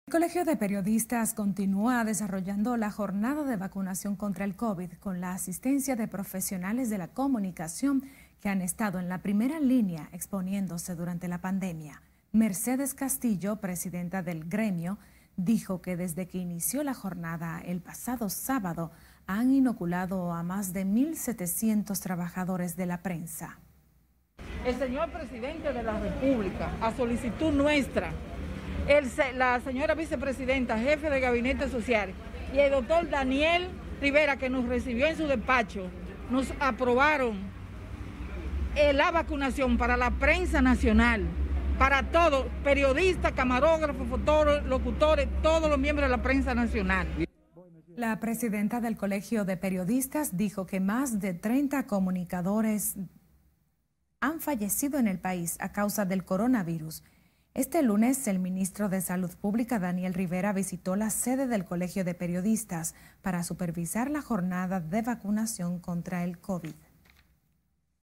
El Colegio de Periodistas continúa desarrollando la jornada de vacunación contra el COVID con la asistencia de profesionales de la comunicación que han estado en la primera línea exponiéndose durante la pandemia. Mercedes Castillo, presidenta del gremio, dijo que desde que inició la jornada el pasado sábado han inoculado a más de 1.700 trabajadores de la prensa. El señor presidente de la República, a solicitud nuestra, la señora vicepresidenta, jefe de gabinete social, y el doctor Daniel Rivera, que nos recibió en su despacho, nos aprobaron la vacunación para la prensa nacional, para todos, periodistas, camarógrafos, fotógrafos, locutores, todos los miembros de la prensa nacional. La presidenta del Colegio de Periodistas dijo que más de 30 comunicadores han fallecido en el país a causa del coronavirus. Este lunes, el ministro de Salud Pública, Daniel Rivera, visitó la sede del Colegio de Periodistas para supervisar la jornada de vacunación contra el COVID.